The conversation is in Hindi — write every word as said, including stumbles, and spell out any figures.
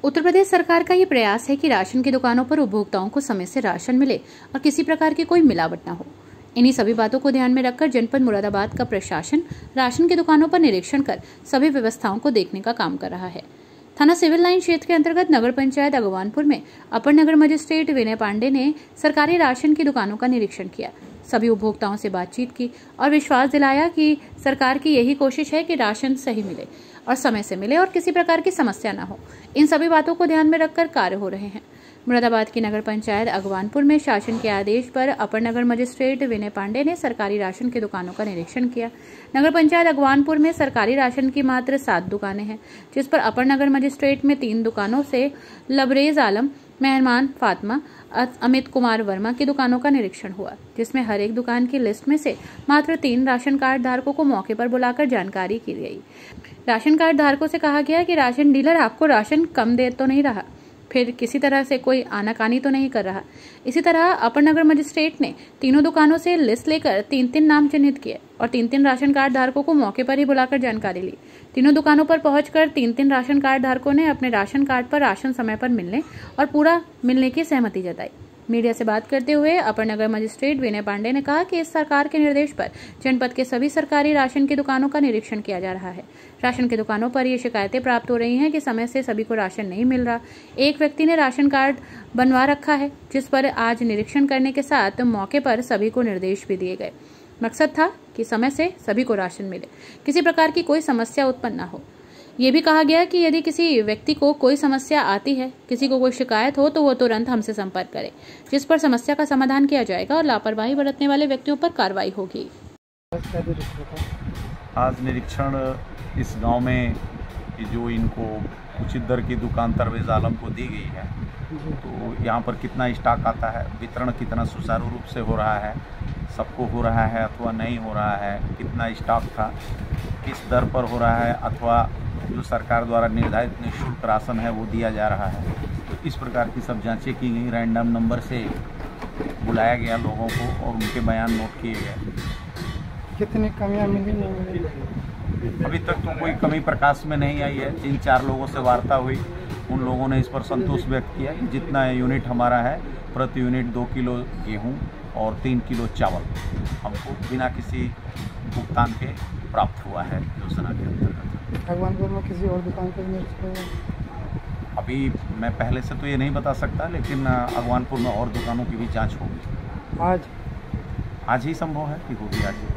उत्तर प्रदेश सरकार का ये प्रयास है कि राशन की दुकानों पर उपभोक्ताओं को समय से राशन मिले और किसी प्रकार की कोई मिलावट न हो। इन्हीं सभी बातों को ध्यान में रखकर जनपद मुरादाबाद का प्रशासन राशन की दुकानों पर निरीक्षण कर सभी व्यवस्थाओं को देखने का काम कर रहा है। थाना सिविल लाइन क्षेत्र के अंतर्गत नगर पंचायत अगवानपुर में अपर नगर मजिस्ट्रेट विनय पांडे ने सरकारी राशन की दुकानों का निरीक्षण किया, सभी उपभोक्ताओं से बातचीत की और विश्वास दिलाया कि सरकार की यही कोशिश है कि राशन सही मिले और समय से मिले और किसी प्रकार की समस्या न हो। इन सभी बातों को ध्यान में रखकर कार्य हो रहे हैं। मुरादाबाद की नगर पंचायत अगवानपुर में शासन के आदेश पर अपर नगर मजिस्ट्रेट विनय पांडे ने सरकारी राशन की दुकानों का निरीक्षण किया। नगर पंचायत अगवानपुर में सरकारी राशन की मात्र सात दुकानें हैं, जिस पर अपर नगर मजिस्ट्रेट में तीन दुकानों से लबरेज आलम, मेहरमान फातिमा, अमित कुमार वर्मा की दुकानों का निरीक्षण हुआ, जिसमें हर एक दुकान की लिस्ट में से मात्र तीन राशन कार्ड धारकों को मौके पर बुलाकर जानकारी की गई। राशन कार्ड धारकों से कहा गया कि राशन डीलर आपको राशन कम दे तो नहीं रहा, फिर किसी तरह से कोई आनाकानी तो नहीं कर रहा। इसी तरह अपर नगर मजिस्ट्रेट ने तीनों दुकानों से लिस्ट लेकर तीन तीन नाम चिन्हित किए और तीन तीन राशन कार्ड धारकों को मौके पर ही बुलाकर जानकारी ली। तीनों दुकानों पर पहुंचकर तीन तीन राशन कार्ड धारकों ने अपने राशन कार्ड पर राशन समय पर मिलने और पूरा मिलने की सहमति जताई। मीडिया से बात करते हुए अपर नगर मजिस्ट्रेट विनय पांडे ने कहा कि इस सरकार के निर्देश पर जनपद के सभी सरकारी राशन की दुकानों का निरीक्षण किया जा रहा है। राशन की दुकानों पर ये शिकायतें प्राप्त हो रही हैं कि समय से सभी को राशन नहीं मिल रहा। एक व्यक्ति ने राशन कार्ड बनवा रखा है, जिस पर आज निरीक्षण करने के साथ मौके पर सभी को निर्देश भी दिए गए। मकसद था कि समय से सभी को राशन मिले, किसी प्रकार की कोई समस्या उत्पन्न न हो। ये भी कहा गया कि यदि किसी व्यक्ति को कोई समस्या आती है, किसी को कोई शिकायत हो, तो वो तुरंत हमसे संपर्क करे, जिस पर समस्या का समाधान किया जाएगा और लापरवाही बरतने वाले व्यक्तियों पर कार्रवाई होगी। आज निरीक्षण इस गांव में कि जो इनको उचित दर की दुकान तरवेज आलम को दी गई है, तो यहाँ पर कितना स्टॉक आता है, वितरण कितना सुचारू रूप से हो रहा है, सबको हो रहा है अथवा नहीं हो रहा है, कितना स्टॉक था, किस दर पर हो रहा है, अथवा जो सरकार द्वारा निर्धारित निःशुल्क राशन है वो दिया जा रहा है। तो इस प्रकार की सब जांचें की गई। रैंडम नंबर से बुलाया गया लोगों को और उनके बयान नोट किए गए। कितनी कमियां मिली नहीं मिली? अभी तक तो कोई कमी प्रकाश में नहीं आई है। तीन चार लोगों से वार्ता हुई, उन लोगों ने इस पर संतोष व्यक्त किया कि जितना यूनिट हमारा है, प्रति यूनिट दो किलो गेहूँ और तीन किलो चावल हमको बिना किसी भुगतान के प्राप्त हुआ है योजना के अंतर्गत। अगवानपुर में किसी और दुकान पर नहीं? अभी मैं पहले से तो ये नहीं बता सकता, लेकिन अगवानपुर में और दुकानों की भी जांच होगी। आज आज ही संभव है कि होगी आज।